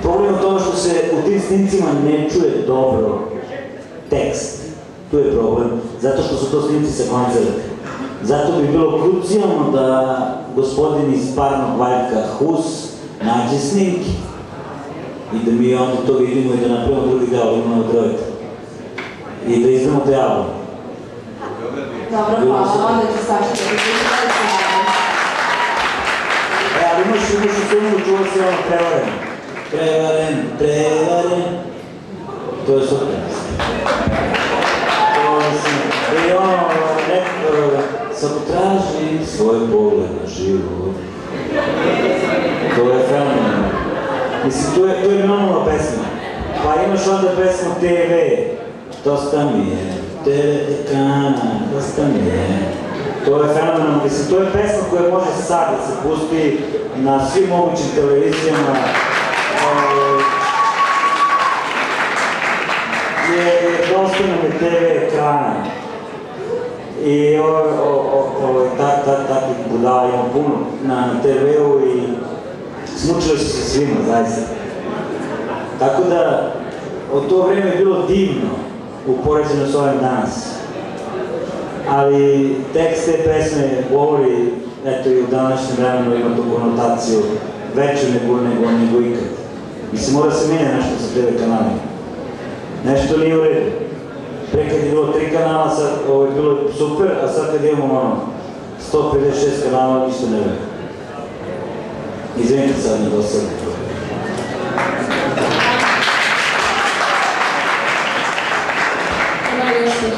Problem je to što se u tim snimcima ne čuje dobro tekst. Tu je problem, zato što su to snimci sa koncerta. Zato bi bilo krucijalno da gospodin iz Parnog Valjka Hus nađe snimke i da mi onda to vidimo i da napravimo drugi deo, imamo Trojka. I da izdamo te album. Dobro, hvala, onda ću Saša da vidjeti. Ali imaš u filmu, čuo se ono Prevaren. Prevaren, prevaren. To je super. I ono, samo traži svoj pogled na život. To je fenomenalno. Mislim, to je normalna pesma. Pa imaš onda pesmu TV. Dosta mi je. TV ekrana, dosta mi je. To je fenomenalno. Mislim, to je pesma koja može sad da se pusti na svim mogućim televizijama. Dosta nam je TV ekrana. I takvih budala imamo puno na TV-u i smučili su se svima, zaista. Tako da, od to vreme je bilo divno upoređeno s ovim danas. Ali tekst te pesme govori, eto i u današnjem vremenu ima tu konotaciju veću nego ikad. Mislim, mora se mijenja nešto sa TV kanalima. Nešto nije u redu. Pre kad je bilo 3 kanala, sad ovo je bilo super, a sad kad imamo 156 kanala, ništa ne vredi. Izvinite sad na dosadu. Ima li još